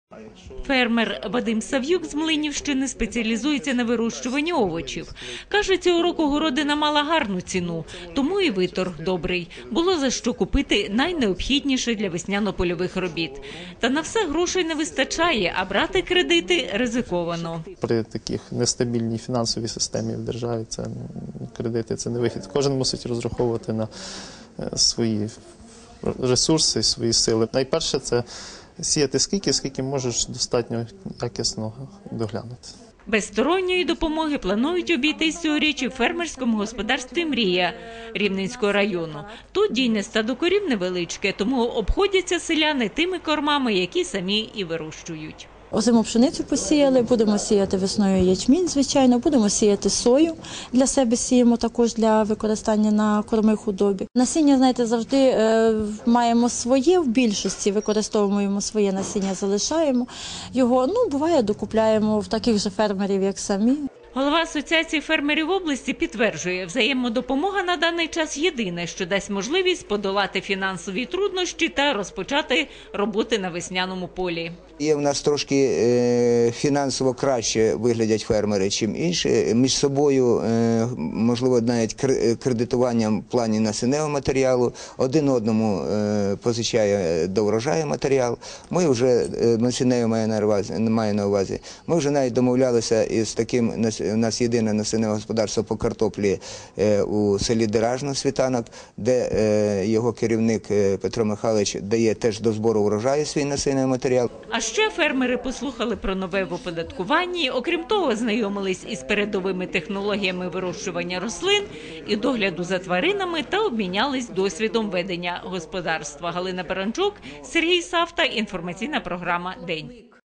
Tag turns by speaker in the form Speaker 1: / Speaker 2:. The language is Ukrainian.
Speaker 1: Фермер Вадим Сав'юк з Млинівщини спеціалізується на вирощуванні овочів. Каже, цього року городина мала гарну ціну, тому і виторг добрий. Було за що купити найнеобхідніше для весняно-польових робіт. Та на все грошей не вистачає, а брати кредити ризиковано.
Speaker 2: При таких нестабільній фінансовій системі в державі кредити – це не вихід. Кожен мусить розраховувати на свої ресурси, свої сили. Найперше – це сіяти скільки можеш достатньо якісно доглянути.
Speaker 1: Без сторонньої допомоги планують обійтись цьогоріч і в фермерському господарстві «Мрія» Рівненського району. Тут дійне стадо корів невеличке, тому обходяться селяни тими кормами, які самі і вирощують.
Speaker 3: Озиму пшеницю посіяли, будемо сіяти весною ячмінь, звичайно, будемо сіяти сою. Для себе сіємо також для використання на корми худобі. Насіння, знаєте, завжди маємо своє, в більшості використовуємо своє насіння, залишаємо його. Буває, докупляємо в таких же фермерів, як самі.
Speaker 1: Голова Асоціації фермерів області підтверджує, взаємодопомога на даний час єдине, що дасть можливість подолати фінансові труднощі та розпочати роботи на весняному полі.
Speaker 4: Є в нас трошки фінансово краще виглядять фермери, ніж інші. Між собою, можливо, навіть кредитуванням в плані насінневого матеріалу. Один одному позичає до врожаю матеріал. Ми вже, насінневе має на увазі, ми вже навіть домовлялися із таким, у нас єдине насінневе господарство по картоплі у селі Деражно, Світанок, де його керівник Петро Михайлович дає теж до збору врожаю свій насінневий матеріал.
Speaker 1: А ще фермери послухали про нове в оподаткуванні, окрім того, знайомились із передовими технологіями вирощування рослин і догляду за тваринами та обмінялись досвідом ведення господарства. Галина Баранчук, Сергій Савта, інформаційна програма «День».